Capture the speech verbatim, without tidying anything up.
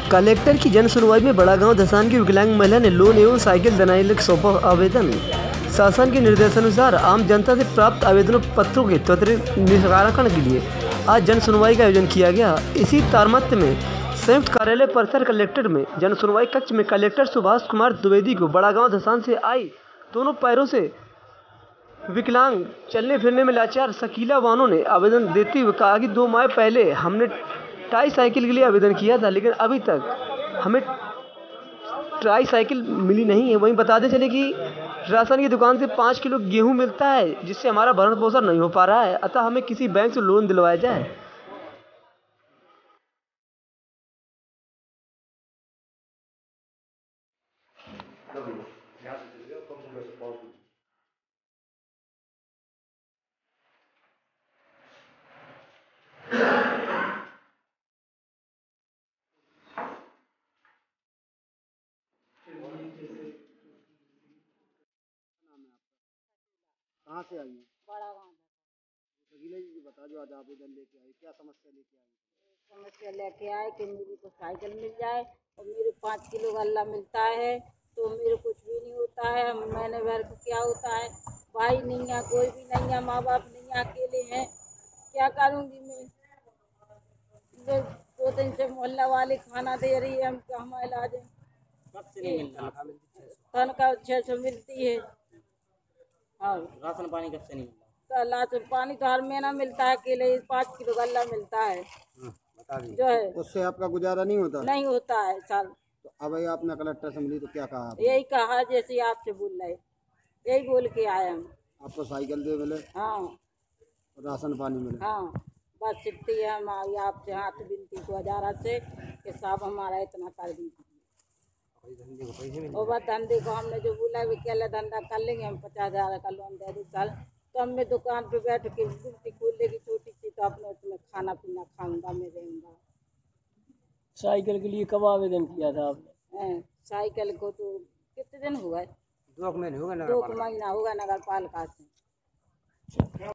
Collector की जन सुनवाई में बड़ागांव धसान की विकलांग महिला ने लोन एवं साइकिल दिलाने के सौंपा आवेदन। शासन के निर्देशानुसार आम जनता से प्राप्त आवेदनों पत्रों के त्वरित निराकरण के लिए आज जन सुनवाई का आयोजन किया गया। इसी तारतम्य में संयुक्त कार्यालय परिसर कलेक्टर में जन सुनवाई कक्ष में कलेक्टर सुभाष कुमार द्विवेदी को बड़ागांव धसान से आई दोनों पैरों से विकलांग, चलने फिरने में लाचार शकीला बानो ने आवेदन देते हुए कहा कि दो माह पहले हमने ट्राई साइकिल के लिए आवेदन किया था, लेकिन अभी तक हमें ट्राई साइकिल मिली नहीं है। वहीं बताते चले कि राशन की दुकान से पाँच किलो गेहूं मिलता है, जिससे हमारा भरण पोषण नहीं हो पा रहा है, अतः हमें किसी बैंक से लोन दिलवाया जाए। कहाँ से आई हैं? बड़ा गाँव शकीला जी बता दो, आज आवेदन लेके आई, क्या समस्या लेके आई? समस्या लेके आए कि मेरी को साइकिल मिल जाए और मेरे पाँच किलो गल्ला मिलता है तो मेरे कुछ भी नहीं होता है। मैंने घर को क्या होता है, भाई नहीं है, कोई भी नहीं है, माँ बाप नहीं है, अकेले हैं, क्या करूँगी मैं। जो दो दिन से मोहल्ला वाले खाना दे रही है, हम हम इलाज तनख्वाह छः सौ मिलती है। हाँ, राशन पानी कब से नहीं मिला? तो राशन पानी तो हर महीना मिलता है, अकेले पाँच किलो गल्ला मिलता है। बता दीजिए, जो है उससे आपका गुजारा नहीं होता? नहीं होता है साल। तो अब ये आपने कलेक्टर से मिली तो क्या कहा आपने? यही कहा जैसे आपसे बोल रहे, यही बोल के आए हम। आपको साइकिल दे मिले, हाँ राशन पानी मिले? हाँ, बस इतनी है हमारी आपसे हाथ विनती को हजारा से कि साहब हमारा इतना कर दीजिए। और बस धंधे को हमने जो बोला भी क्या धंधा कर लेंगे, हम पचास हजार का लोन दे दे साल, तो हम मैं दुकान पे बैठ के गुमटी खोल लेगी छोटी सी, तो अपने उसमें खाना पीना खाऊंगा, मैं रहूँगा। साइकिल के लिए कब आवेदन किया था आपने? साइकिल को तो कितने दिन हुआ है? दो महीने हो गए, दो महीना होगा नगर पालिका से।